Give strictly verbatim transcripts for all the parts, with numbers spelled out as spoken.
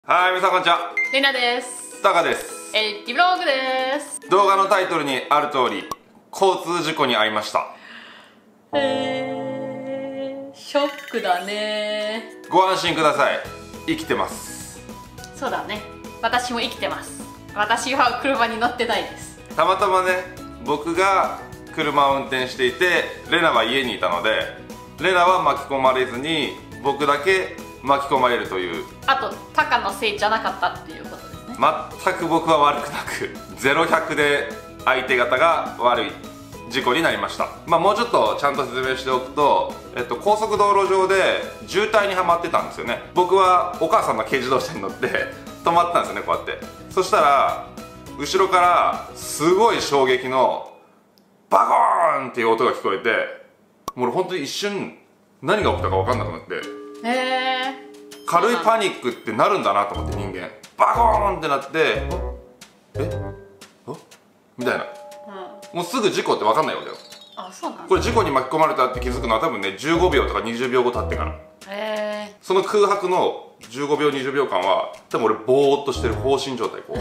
はい、皆さんこんにちは。 レナです。 タカです。 エイティブログです。 動画のタイトルにある通り、交通事故に遭いました。 えー、ショックだね。 ご安心ください。生きてます。 そうだね。私も生きてます。私は車に乗ってないです。 たまたまね、僕が車を運転していて、レナは家にいたので、レナは巻き込まれずに、僕だけ巻き込まれるという。 あとタカのせいじゃなかったっていうことですね。 全く僕は悪くなくゼロひゃくで相手方が悪い事故になりました。まあもうちょっとちゃんと説明しておくと、えっと、高速道路上で渋滞にはまってたんですよね。僕はお母さんの軽自動車に乗って止まったんですよね、こうやって。そしたら後ろからすごい衝撃のバコーンっていう音が聞こえて、もう本当に一瞬何が起きたか分かんなくなって、 へえ。 軽いパニックってなるんだなと思って、人間バコーンってなって、えあみたいな、うん、もうすぐ事故って分かんないわけよ。 あ、そうなんだ。 これ事故に巻き込まれたって気づくのは多分ねじゅうごびょうとかにじゅうびょうご経ってから。 へえ。 その空白のじゅうごびょうにじゅうびょうかんは多分俺ボーっとしてる放心状態、こう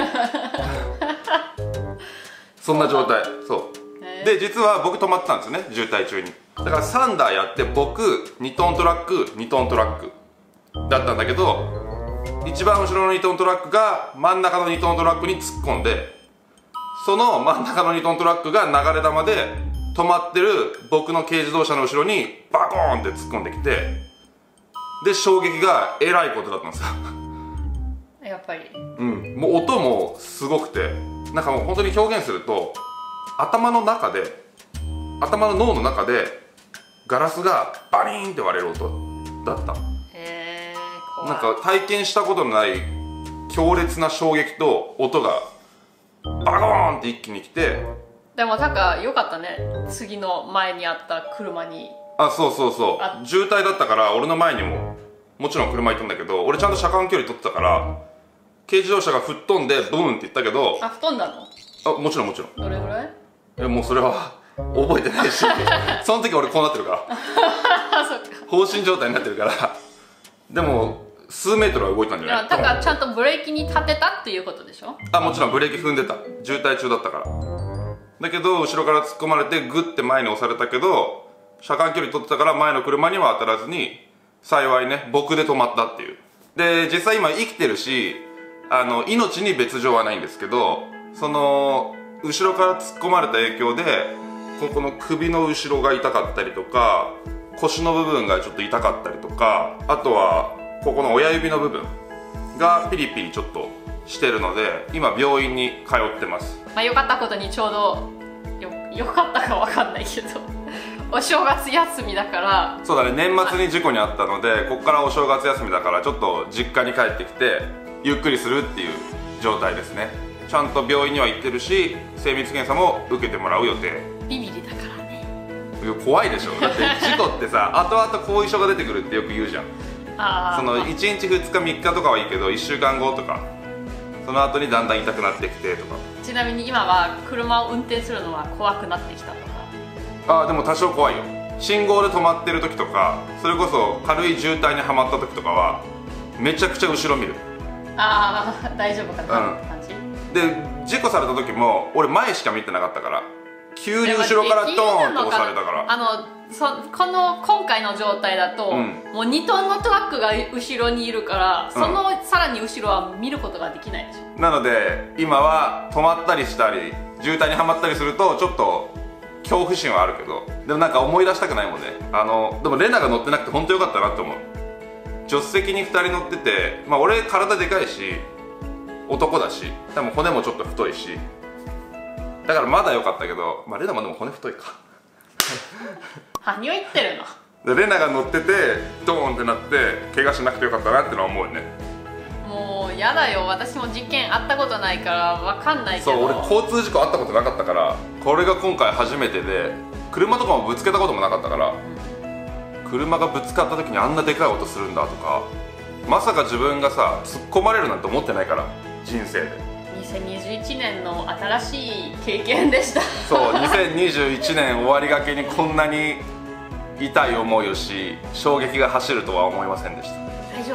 そんな状態。そうで、実は僕止まってたんですよね、渋滞中に。だからさんだいやって、僕にトントラックにトントラックだったんだけど、一番後ろのにトントラックが真ん中のにトントラックに突っ込んで、その真ん中のにトントラックが流れ弾で止まってる僕の軽自動車の後ろにバコーンって突っ込んできて、で衝撃がえらいことだったんですよやっぱり、 うん、もう音もすごくて、なんかもう本当に表現すると、頭の中で頭の脳の中でガラスがバリーンって割れる音だった。 へえ。 なんか体験したことのない強烈な衝撃と音がバコーンって一気に来て。 でもタカよかったね、次の前にあった車に。 あ、そうそうそう、渋滞だったから俺の前にももちろん車いたんだけど、俺ちゃんと車間距離取ってたから軽自動車が吹っ飛んでブーンって言ったけど。 あ、吹っ飛んだの？ あ、もちろんもちろん。 どれぐらい？ え、もうそれは覚えてないしその時俺こうなってるからそっか、 放心状態になってるから。でも数メートルは動いたんじゃない？ だからちゃんとブレーキに立てたっていうことでしょ？ あ、もちろんブレーキ踏んでた、渋滞中だったから。だけど後ろから突っ込まれてグッて前に押されたけど、車間距離取ってたから前の車には当たらずに、幸いね僕で止まったっていう。で実際今生きてるし、あの命に別状はないんですけど、その後ろから突っ込まれた影響でここの首の後ろが痛かったりとか、腰の部分がちょっと痛かったりとか、あとはここの親指の部分がピリピリちょっとしてるので、今病院に通ってます。 まあ良かったことにちょうどよよかったかわかんないけどお正月休みだから。 そうだね、年末に事故に遭ったので、ここからお正月休みだからちょっと実家に帰ってきてゆっくりするっていう状態ですね。ちゃんと病院には行ってるし、精密検査も受けてもらう予定。 ビビりだからね。 怖いでしょ。だって事故ってさ後々後遺症が出てくるってよく言うじゃん。 あ、 そのいちにちふつかみっかとかはいいけど、いっしゅうかんごとかその後にだんだん痛くなってきてとか。 ちなみに今は車を運転するのは怖くなってきたとか？ ああ、でも多少怖いよ。信号で止まってる時とか、それこそ軽い渋滞にはまった時とかはめちゃくちゃ後ろ見る。 ああ、大丈夫かなって感じ、うん、 で事故された時も俺前しか見てなかったから、急に後ろからドーンって押されたから。 あのそこの今回の状態だと、うん、もうにトンのトラックが後ろにいるから、そのさらに後ろは見ることができないでしょ。 なので今は止まったりしたり渋滞にはまったりするとちょっと恐怖心はあるけど、でもなんか思い出したくないもんね。あのでもレナが乗ってなくて本当よかったなって思う。助手席にふたり乗ってて、まあ俺体でかいし男だし、多分骨もちょっと太いし、だからまだ良かったけど、まあレナもでも骨太いか何を言ってるの。 でレナが乗っててドーンってなって怪我しなくてよかったなってのは思うよね。 もうやだよ、私も事件あったことないから分かんないけど。 そう、俺交通事故あったことなかったから、これが今回初めてで、車とかもぶつけたこともなかったから、うん、車がぶつかった時にあんなでかい音するんだとか、まさか自分がさ突っ込まれるなんて思ってないから、人生で。 にせんにじゅういちねんの新しい経験でしたそう、にせんにじゅういちねん終わりがけにこんなに痛い思いをし、衝撃が走るとは思いませんでした。 大丈夫、こ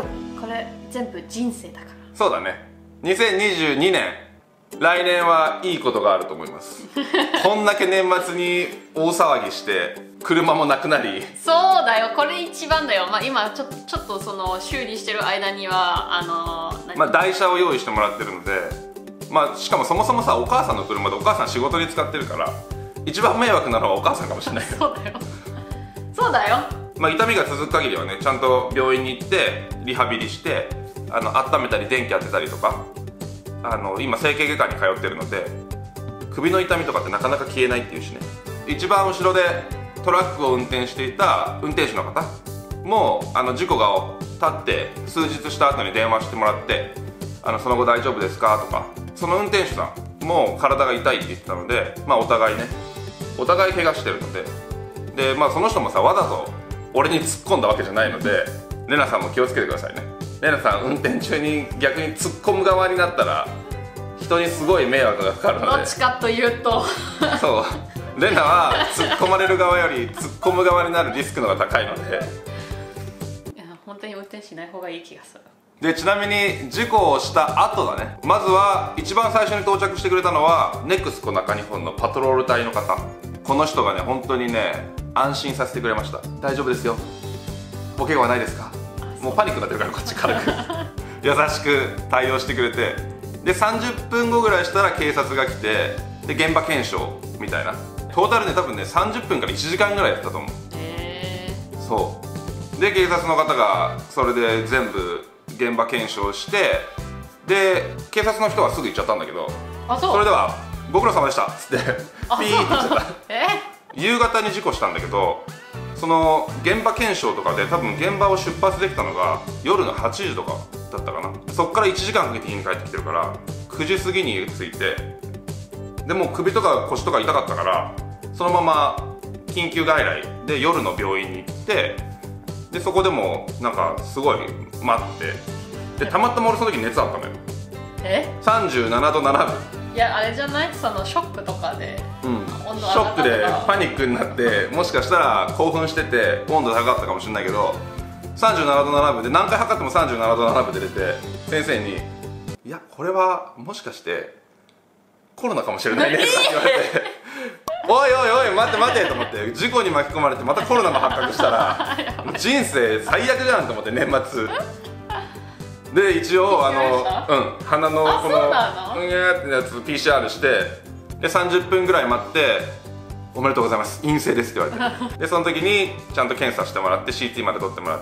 れ全部人生だから。 そうだね。にせんにじゅうにねん、来年はいいことがあると思いますこんだけ年末に大騒ぎして車もなくなり。 そうだよ、これ一番だよ。まあ今ちょっとちょっとその修理してる間にはあのー、 まあ台車を用意してもらってるので、まあしかもそもそもさ、お母さんの車でお母さん仕事に使ってるから一番迷惑なのはお母さんかもしれないよそうだよそうだよ。 まあ痛みが続く限りはね、ちゃんと病院に行ってリハビリして、あの温めたり電気当てたりとか、あの今整形外科に通ってるので首の痛みとかってなかなか消えないっていうしね。一番後ろでトラックを運転していた運転手の方もあの事故が経って数日した後に電話してもらって、あのその後大丈夫ですかとか、その運転手さんも体が痛いって言ってたので、まあお互いね、お互い怪我してるので、でまあその人もさ、わざと俺に突っ込んだわけじゃないので、レナさんも気をつけてくださいね。レナさん運転中に逆に突っ込む側になったら人にすごい迷惑がかかるので。 どっちかというとそうレナは突っ込まれる側より突っ込む側になるリスクの方が高いので、 いや本当に運転しない方がいい気がする。 でちなみに事故をした後だね、まずは一番最初に到着してくれたのはネクスコ中日本のパトロール隊の方。この人がね本当にね安心させてくれました。大丈夫ですよ、お怪我はないですか。もうパニックになってるからこっち軽く優しく対応してくれて、でさんじゅっぷんごぐらいしたら警察が来て、で現場検証みたいな、トータルね多分ねさんじゅっぷんからいちじかんぐらいやったと思う。 へえ。 そうで警察の方がそれで全部現場検証して、で警察の人はすぐ行っちゃったんだけど、 あ、そう。 それではご苦労様でしたっつってピーって言っちゃったえ夕方に事故したんだけど、その現場検証とかで多分現場を出発できたのが夜のはちじとかだったかな。そっからいちじかんかけて家に帰ってきてるからくじ過ぎに着いて、でもう首とか腰とか痛かったからそのまま緊急外来で夜の病院に行って、でそこでもなんかすごい待って、でたまたま俺その時熱あったのよ。 えさんじゅうななどななぶ。 いやあれじゃない、そのショックとかで、 うん、 温度ショックで上がったとかパニックになって、もしかしたら興奮してて温度高かったかもしれないけど、さんじゅうななどななぶで何回測ってもさんじゅうななどななぶで出て、先生に「いやこれはもしかしてコロナかもしれないね」とか言われて「おいおいおい待って待て」と思って、事故に巻き込まれてまたコロナも発覚したらもう人生最悪じゃんと思って、年末で一応あの、うん、鼻のこのうんやーってやつ ピーシーアール して、でさんじゅっぷんぐらい待って「おめでとうございます陰性です」って言われてでその時にちゃんと検査してもらって シーティー まで取ってもらって、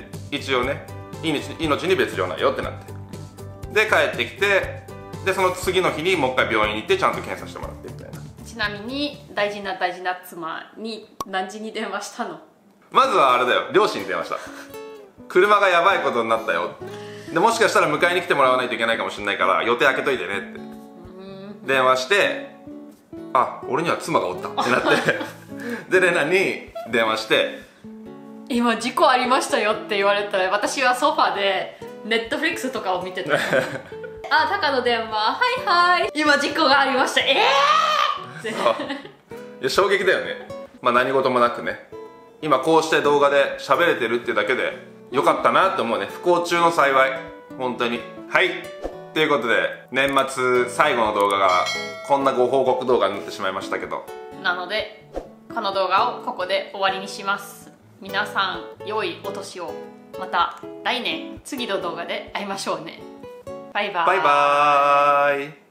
一応ね命命に別状ないよってなって、で帰ってきて、でその次の日にもう一回病院に行ってちゃんと検査してもらってみたいな。 ちなみに大事な大事な妻に何時に電話したの？ まずはあれだよ、両親に電話した。車がやばいことになったよ、でもしかしたら迎えに来てもらわないといけないかもしれないから予定空けといてねって電話して、あ、俺には妻がおったってなってでレナに電話して 「今事故ありましたよ」って言われたら、私はソファでネットフリックスとかを見てたあ、タカの電話、はいはい今事故がありました、ええー、っていや衝撃だよね。まあ何事もなくね、今こうして動画で喋れてるっていうだけでよかったなって思うね。不幸中の幸い、本当に。はい、ということで年末最後の動画がこんなご報告動画になってしまいましたけど、 なのでこの動画をここで終わりにします。皆さん良いお年を。また来年次の動画で会いましょうね。バイバーイ。 バイバーイ。